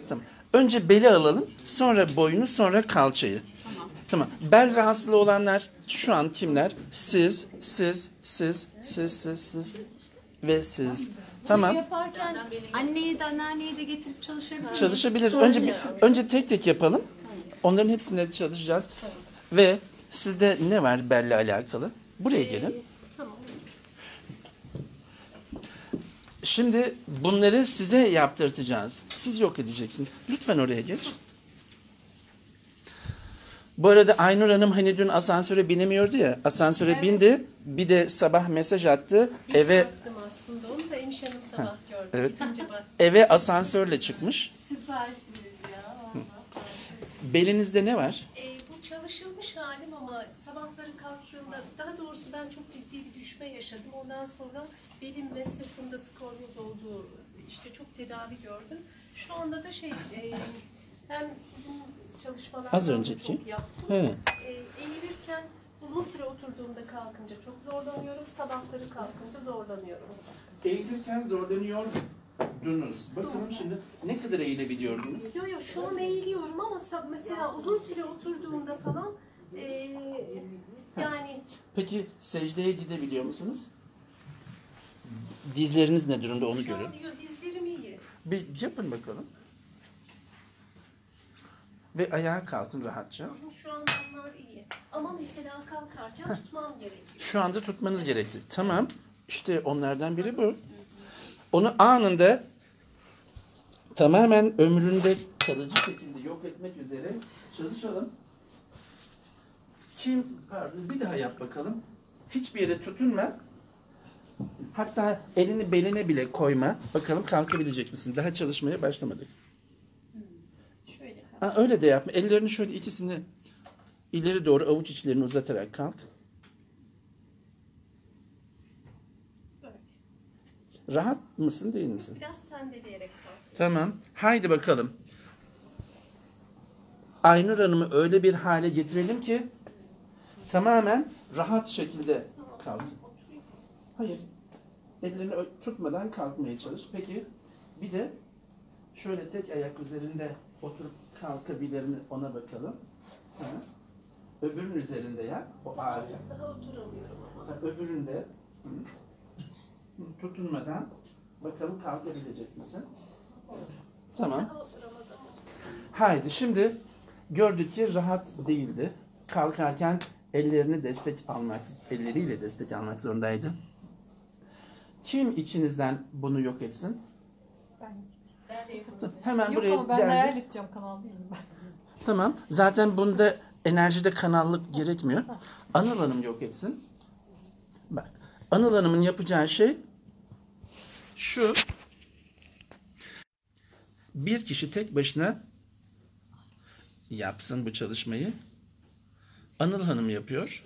Tamam. Önce beli alalım. Sonra boynu, sonra kalçayı. Tamam. Bel rahatsızlığı olanlar şu an kimler? Siz ve siz. Tamam. Bunu yaparken anneyi de anneanneyi de getirip çalışabiliriz. Çalışabiliriz. Önce tek tek yapalım. Onların hepsinde de çalışacağız. Ve sizde ne var belle alakalı? Buraya gelin. Tamam. Şimdi bunları size yaptırtacağız. Siz yok edeceksiniz. Lütfen oraya geç. Bu arada Aynur Hanım hani dün asansöre binemiyordu ya. Asansöre bindi. Bir de sabah mesaj attı. Hiç baktım aslında. Onu da Emiş Hanım sabah gördüm. Evet. Gidince bak. Eve asansörle çıkmış. Süpersiniz ya. Belinizde ne var? Bu çalışılmış halim ama sabahları kalktığımda, daha doğrusu ben çok ciddi bir düşme yaşadım. Ondan sonra belim ve sırtımda skolyoz oldu. İşte çok tedavi gördüm. Şu anda da ben sizin çalışmalardan Az önceki. çok yaptım. Hı. Eğilirken uzun süre oturduğumda kalkınca çok zorlanıyorum. Sabahları kalkınca zorlanıyorum. Eğilirken zorlanıyordunuz. Bakalım şimdi ne kadar eğilebiliyordunuz? Yok şu an eğiliyorum ama mesela uzun süre oturduğumda falan yani Peki secdeye gidebiliyor musunuz? Dizleriniz ne durumda onu şu görün. an diyor dizlerim iyi. Bir yapın bakalım. Ve ayağa kalkın rahatça. Şu an onlar iyi. Ama mesela kalkarken tutmam gerekiyor. Şu anda tutmanız gerekli. Tamam. İşte onlardan biri bu. Onu anında tamamen ömründe kalıcı şekilde yok etmek üzere çalışalım. Pardon, bir daha yap bakalım. Hiçbir yere tutunma. Hatta elini beline bile koyma. Bakalım kalkabilecek misin? Daha çalışmaya başlamadık. Şöyle. Öyle de yapma. Ellerini şöyle ikisini ileri doğru avuç içlerini uzatarak kalk. Böyle. Rahat mısın değil misin? Biraz sendeleyerek kalk. Tamam. Haydi bakalım. Aynur Hanım'ı öyle bir hale getirelim ki tamamen rahat şekilde kalksın. Hayır. Ellerini tutmadan kalkmaya çalış. Peki bir de şöyle tek ayak üzerinde oturup kalkabilir mi ona bakalım. Hı. Öbürünün üzerinde ya. O ağırken. Daha oturamıyorum ama. Öbüründe tutunmadan bakalım kalkabilecek misin? Tamam. Daha oturamadım. Haydi şimdi gördük ki rahat değildi. Kalkarken elleriyle destek almak zorundaydı. Kim içinizden bunu yok etsin? Ben de yapamadım. Hemen Yok buraya ama ben hayal geldik. edeceğim kanal değilim ben. Tamam. Zaten bunda enerjide kanallık gerekmiyor. Anıl Hanım yok etsin. Bak. Anıl Hanım'ın yapacağı şey şu. Bir kişi tek başına yapsın bu çalışmayı. Anıl Hanım yapıyor.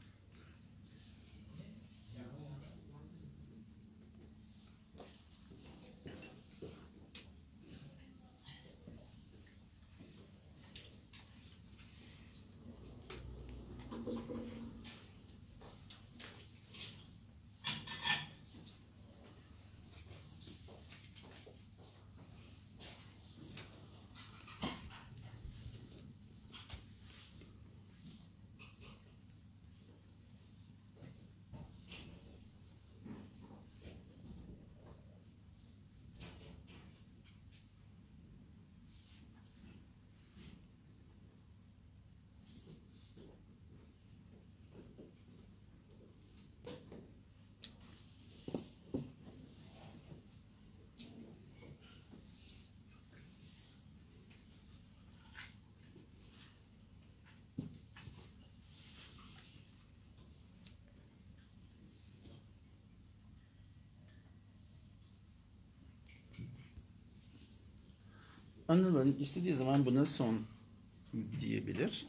Anıl Hanım istediği zaman buna son diyebilir.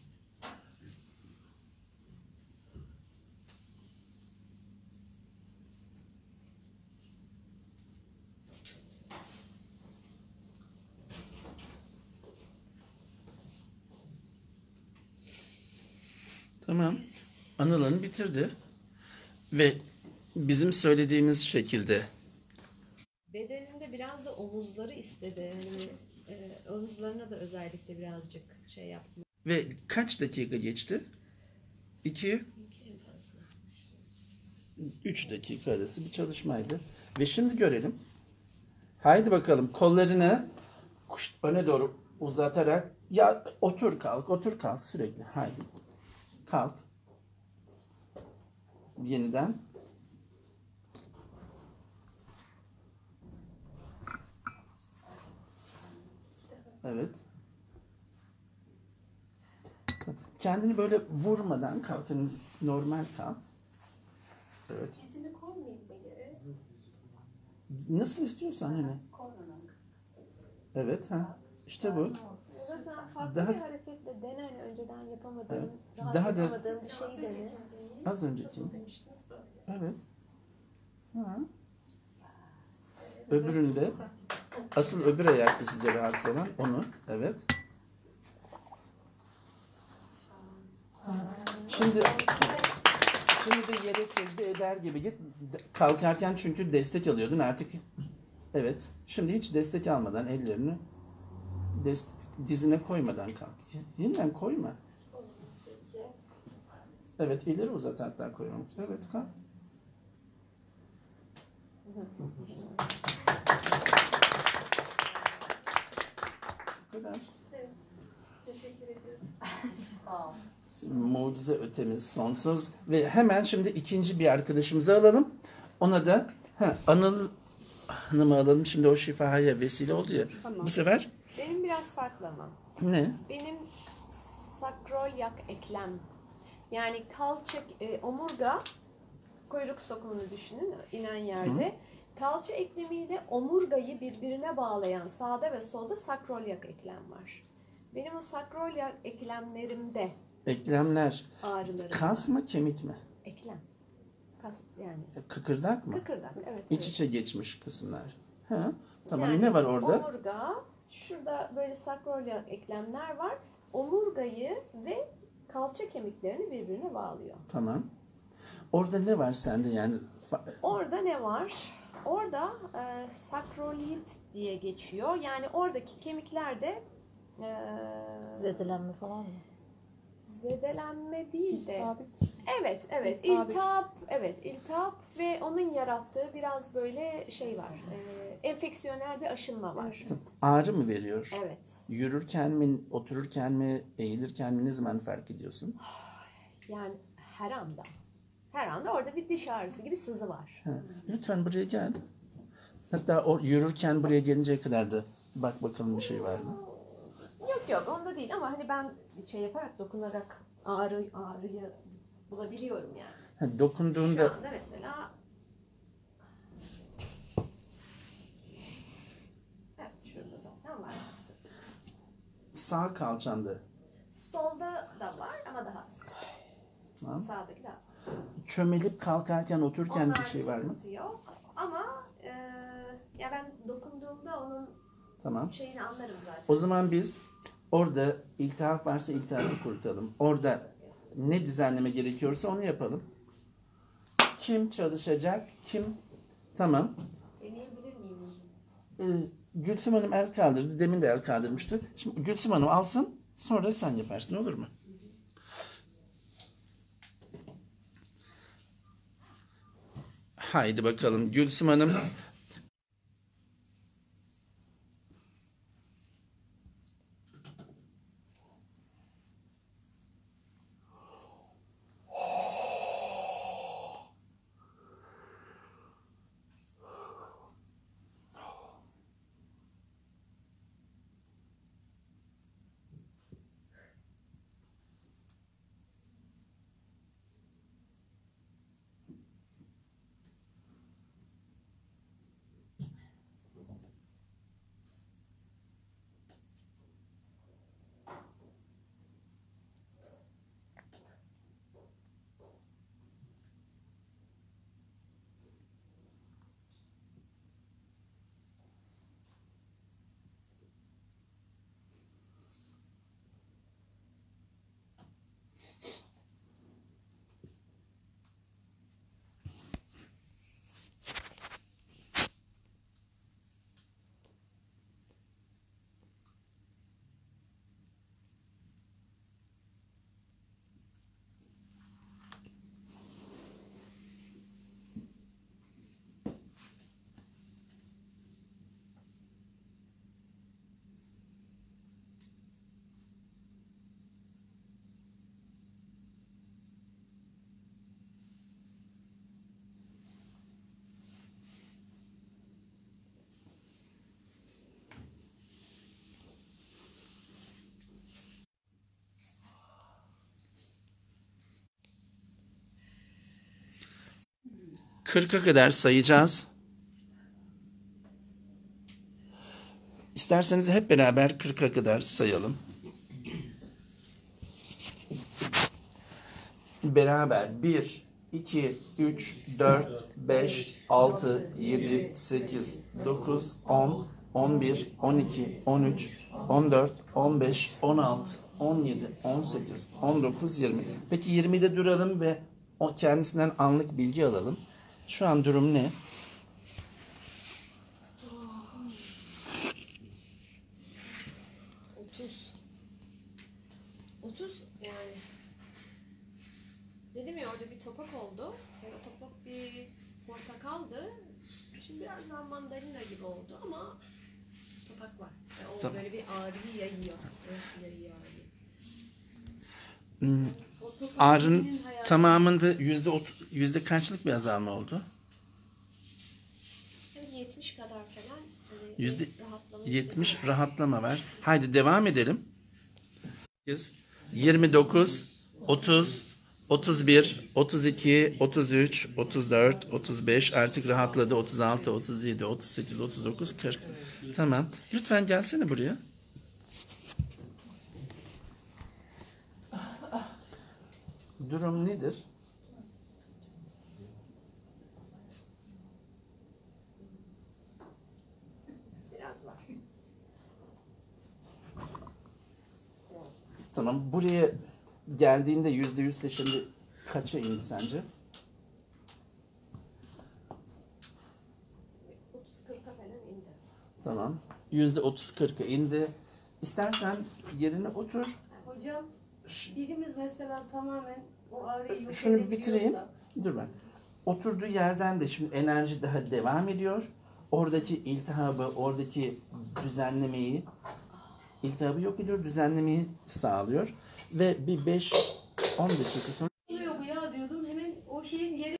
Tamam. Anıl Hanım bitirdi. Ve bizim söylediğimiz şekilde Bedeninde biraz da omuzları istedi. Yani omuzlarına da özellikle birazcık şey yaptım. Ve kaç dakika geçti? 2 3 dakika arası bir çalışmaydı. Ve şimdi görelim. Haydi bakalım, kollarını öne doğru uzatarak ya otur kalk otur kalk sürekli. Haydi. Kalk. Yeniden. Evet. Kendini böyle vurmadan kalk. Yani normal kalk. Evet. Dizimi koymayayım mı yere? Nasıl istiyorsan hani. Evet ha. İşte bu. Zaten farklı Daha- bir hareketle dene, hani önceden yapamadığım, Evet. daha, Daha da- yapamadığım bir şey dene. Az önceki. Demiştiniz böyle. Evet. Ha. Öbüründe. Asıl öbür ayaktı size rahatsız olan. Onu. Evet. Şimdi de yere secde eder gibi git. Kalkarken çünkü destek alıyordun artık. Evet. Şimdi hiç destek almadan ellerini dizine koymadan kalk. Yeniden koyma. Evet, ileri uzat hatta koymamış. Evet, kalk. Bu kadar. Teşekkür ediyorum. Mucize ötemiz sonsuz. Ve hemen şimdi ikinci bir arkadaşımızı alalım. Ona da Anıl Hanım'ı alalım. Şimdi o şifaya vesile oldu ya. Tamam. Bu sefer Benim biraz farklı ama. ne? Benim sakroiliak eklem, yani kalça, omurga, kuyruk sokumunu düşünün inen yerde. Kalça eklemiyle omurgayı birbirine bağlayan sağda ve solda sakroiliak eklem var. Benim o sakroiliak eklemlerimde Eklemler. ağrılarım Kas var. mı kemik mi? Eklem. Kas yani. Kıkırdak mı? Kıkırdak, evet. İç evet. içe geçmiş kısımlar. Ha, tamam, Yani ne var orada? Omurga, şurada böyle sakroiliak eklemler var. Omurgayı ve kalça kemiklerini birbirine bağlıyor. Tamam. Orada ne var sende yani? Orada ne var? Orada sakrolit diye geçiyor. Yani oradaki kemiklerde Zedelenme falan mı? zedelenme değil de Abi. evet İltihap. iltihap ve onun yarattığı biraz böyle şey var. Enfeksiyonel bir aşınma var. Ağrı mı veriyor? Evet. Yürürken mi, otururken mi, eğilirken mi, ne zaman fark ediyorsun? Yani her anda. Her anda orada bir diş ağrısı gibi sızı var. Ha, lütfen buraya gel. Hatta yürürken buraya gelinceye kadar da bak bakalım bir şey var mı? Yok onda değil ama hani ben şey yaparak dokunarak ağrıyı bulabiliyorum yani. Ha, dokunduğunda Şu anda mesela evet şurada zaten var aslında. sağ kalçanda. Solda da var ama daha az. Tamam. Sağdaki daha az. Çömelip kalkarken, otururken Onlarda bir şey var mı? sıkıntı yok ama ya ben dokunduğumda onun Tamam. şeyini anlarım zaten. O zaman biz orada iltihap varsa iltihabı kurutalım. Orada ne düzenleme gerekiyorsa onu yapalım. Kim çalışacak? Kim? Tamam. Deneyebilir miyim? Gülsüm Hanım el kaldırdı. Demin de el kaldırmıştı. Şimdi Gülsüm Hanım alsın. Sonra sen yaparsın. Olur mu? Haydi bakalım. Gülsüm Hanım 40'a kadar sayacağız. İsterseniz hep beraber 40'a kadar sayalım. Beraber 1, 2, 3, 4, 5, 6, 7, 8, 9, 10, 11, 12, 13, 14, 15, 16, 17, 18, 19, 20. Peki 20'de duralım ve o kendisinden anlık bilgi alalım. Şu an durum ne? Yani dedim ya orada bir topak oldu. O topak bir portakaldı. Şimdi biraz daha mandalina gibi oldu ama topak var. O Tamam. böyle bir ağrıyı yayıyor. Nasıl yayıyor ağrıyı? O topak Ağrının kişinin hayatı- tamamında yüzde kaçlık bir azalma oldu? Hani 70 kadar falan. Hani Yüzde rahatlaması 70 rahatlama var. Haydi devam edelim. 29, 30, 31, 32, 33, 34, 35 artık rahatladı. 36, 37, 38, 39, 40. Tamam. Lütfen gelsene buraya. Durum nedir? biraz var. Tamam. Buraya geldiğinde %100 şimdi kaça indi sence? 30-40'a falan indi. Tamam. %30-40'a indi. İstersen yerine otur. Hocam birimiz mesela tamamen o ağrıyı yok Şunu bir edebiliyorsa- bitireyim. Dur ben. Oturduğu yerden de şimdi enerji daha devam ediyor. Oradaki iltihabı, oradaki düzenlemeyi, iltihabı yok ediyor, düzenlemeyi sağlıyor. Ve bir 5-10 dakika sonra oluyor bu ya diyordum. Hemen o şeyin yeri